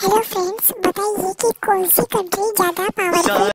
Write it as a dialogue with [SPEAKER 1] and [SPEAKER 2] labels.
[SPEAKER 1] hello friends, बताइए कि कौन सी कंट्री ज्यादा पावरफुल